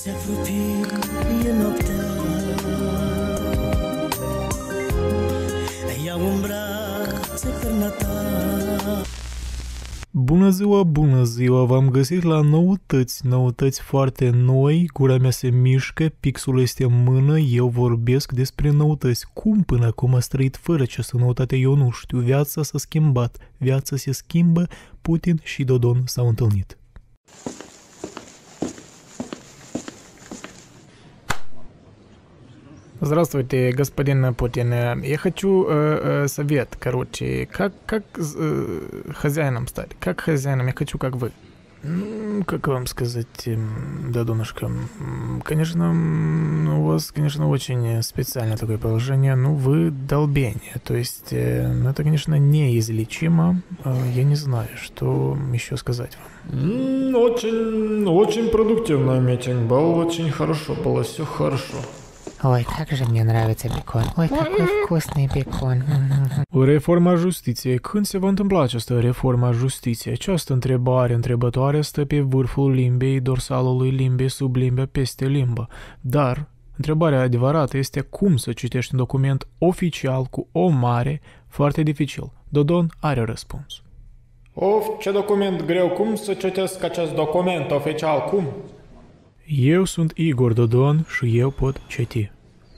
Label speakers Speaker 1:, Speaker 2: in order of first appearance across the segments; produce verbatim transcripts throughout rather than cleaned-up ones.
Speaker 1: Se apropie noaptea, iau în brațe perna ta.
Speaker 2: Bună ziua, bună ziua, v-am găsit la noutăți, noutăți foarte noi, gura mea se mișcă, pixul este în mână, eu vorbesc despre noutăți. Cum până acum ați trăit fără această noutate, eu nu știu, viața s-a schimbat, viața se schimbă, Putin și Dodon s-au întâlnit. Здравствуйте, господин Путин. Я хочу э, э, совет, короче, как, как э, хозяином стать? Как хозяином? Я хочу, как вы. Ну, как вам сказать, да, донышко, конечно, у вас, конечно, очень специальное такое положение, ну, вы долбение, то есть, э, это, конечно, неизлечимо, я не знаю, что еще сказать вам. Очень, очень продуктивный митинг был, очень хорошо было, все хорошо.
Speaker 3: Ой, как же мне nравится бекон. Ой, какой вкусный бекon.
Speaker 2: O reformă a justiției. Când se va întâmpla această reformă a justiției? Această întrebare întrebătoare stă pe vârful limbei, dorsalului limbei, sub limbea, peste limbă. Dar întrebarea adevărată este cum să citești un document oficial cu O mare, foarte dificil. Dodon are răspuns.
Speaker 4: Of, ce document greu, cum să citesc acest document oficial, cum?
Speaker 2: Eu sunt Igor Dodon și eu pot citi.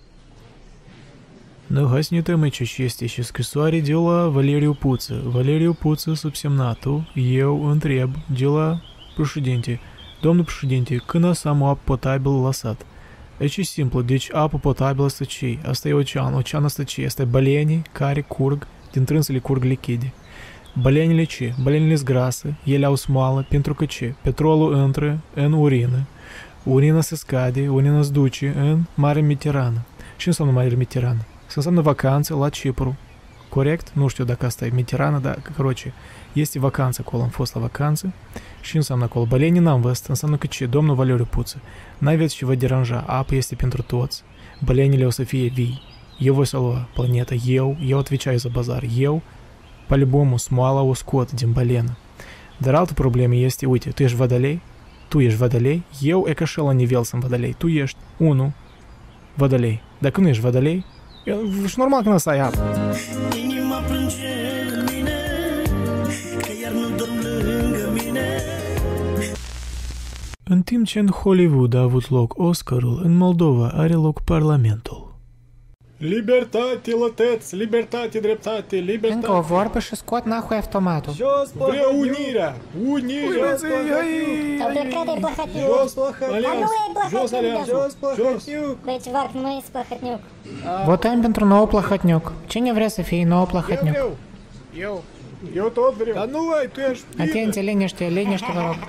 Speaker 2: Nu, hai să ne uităm aici ce este și scrisoare de la Valeriu Puță. Valeriu Puță, subsemnatul, eu întreb de la președinte. Domnul președinte, când o să am o apă potabilă la sat? Aici e simplu, deci apă potabilă asta ce? Asta e ocean, ocean asta ce? Asta e balenii care curg, din trânsele curg lichide. Balenile ce? Balenile sunt grase, ele au smoală, pentru că ce? Petrolul intră în urină. Urina se scade, urina se duce în Marea Mediterană. Ce înseamnă Marea Mediterană? Se înseamnă vacanță la Cipru. Corect? Nu știu dacă asta e Mediterană, dar, короче, este vacanță acolo, am fost la vacanță. Și înseamnă acolo? Balenii n-am văzut, înseamnă că ce? Domnul Valeriu Puță, n-aveți ce vă deranja, apa este pentru toți, balenile o să fie vii, eu voi salva planeta, eu, eu отвечаю за bazar, eu, по-любому, smoala o scot din balenă. Dar altă problemă este, uite, tu ești vadalei, tu ești vadalei, eu e ca și la nivel sunt vadalei, tu ești unu vadalei. Dacă nu ești vadalei, e normal că nu să ai apă.
Speaker 1: Inima plânge în mine, că iar nu dorm lângă mine.
Speaker 2: În timp ce în Hollywood a avut loc Oscarul, în Moldova are loc Parlamentul.
Speaker 4: Libertate, lăteți, libertate, dreptate, libertate.
Speaker 3: Încă o vorbă și scot nahui automatul.
Speaker 4: Vreau unirea, unirea.
Speaker 5: Au plecat de Plahotniuc.
Speaker 4: Jos,
Speaker 5: Dar nu e Plahotniuc.
Speaker 4: jos, Plahotniuc.
Speaker 5: Băieți varc, nu e Plahotniuc.
Speaker 3: Votăm pentru nou Plahotniuc. Cine vrea să fie nou Plahotniuc?
Speaker 4: Eu, eu, eu tot vreau. Dar nu ai, tu ești bine.
Speaker 3: Atenție, liniște, liniște, vă rog.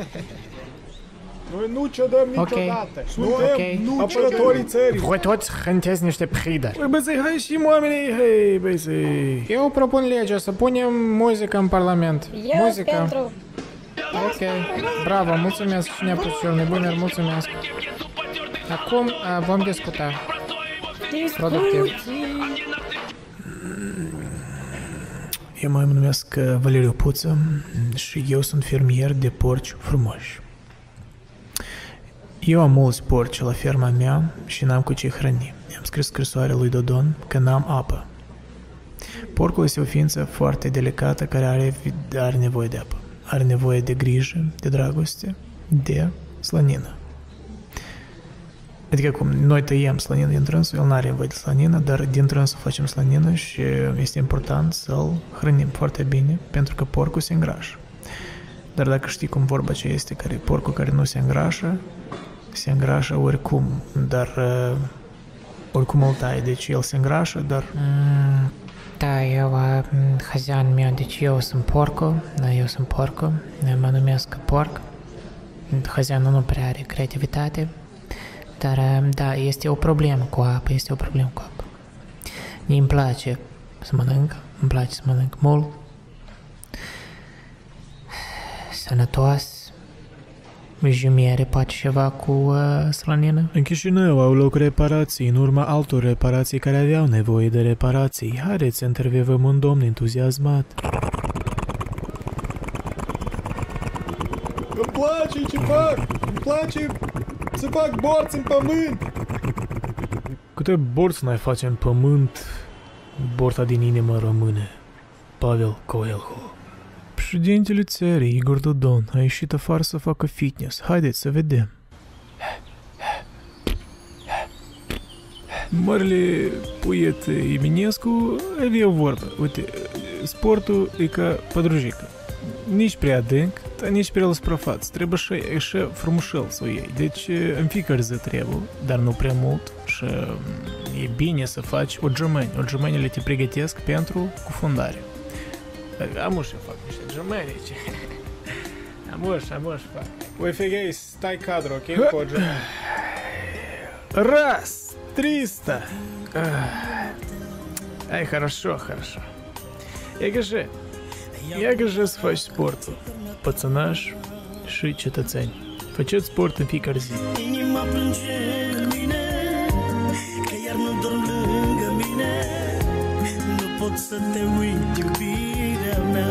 Speaker 4: Noi nu cedăm niciodată. Suntem
Speaker 3: Ok.
Speaker 4: apărătorii țării.
Speaker 3: Voi toți hânteți niște pridări.
Speaker 2: Băi, băi, hai și oamenii, hei, băi, să-i...
Speaker 3: Eu propun legea să punem muzică în Parlament.
Speaker 5: Eu
Speaker 3: Muzică.
Speaker 5: pentru...
Speaker 3: Ok, bravo, mulțumesc și ne-a pus și eu nebuneri, mulțumesc. Acum uh, vom discuta. Productiv.
Speaker 2: Eu mă numesc Valeriu Puță și eu sunt fermier de porci frumoși. Eu am mulți porci la ferma mea și n-am cu ce hrăni. I-am scris scrisoarea lui Dodon că n-am apă. Porcul este o ființă foarte delicată care are, are nevoie de apă. Are nevoie de grijă, de dragoste, de slănină. Adică cum noi tăiem slănină din trânsul, el n-are nevoie de slănină, dar din trânsul facem slănină și este important să-l hrănim foarte bine pentru că porcul se îngrașă. Dar dacă știi cum vorba ce este, care porcul care nu se îngrașă, se îngrașă oricum, dar uh, oricum îl tai, deci el se îngrașă, dar...
Speaker 3: Mm, da, eu, uh, hăzian meu, deci eu sunt porcul, da, eu sunt porcul, mă numesc porc, hăzianul nu prea are creativitate, dar uh, da, este o problemă cu apă, este o problemă cu apă. Mie îmi place să mănânc, îmi place să mănânc mult, sănătos, Jumiere poate ceva cu uh, slănină?
Speaker 2: În Chișinău au loc reparații în urma altor reparații care aveau nevoie de reparații. Haideți să intervievăm un domn entuziasmat.
Speaker 4: Îmi place ce fac, îmi place Să fac borți în pământ!
Speaker 2: Câte borți n-ai face în pământ, borta din inimă rămâne. Pavel Coelho. Președintele țării, Igor Dodon, a ieșit afară să facă fitness. Haideți să vedem. Marele poet Eminescu avea o vorbă. Uite, sportul e ca pădrujică. Nici prea adânc, dar nici prea la suprafață. Trebuie și așa frumușel să o iei. Deci în fiecare zi trebuie, dar nu prea mult. Și e bine să faci o gemeni. O gemenile te pregătesc pentru cufundare. Amuș fac niște gemeni. Amuș, amuș fac.
Speaker 4: Oi, Fegei, stai cadru, ok? Cu o gemeni.
Speaker 2: Раз, триста. Ай, хорошо, хорошо. Я гаже, я гаже să faci sportul. Pățănași și cetățeni. Faceți sport în fiecare zi.
Speaker 1: Inima plânge în mine, că iar nu dorm lângă mine. Nu pot să te uit, iubirea mea.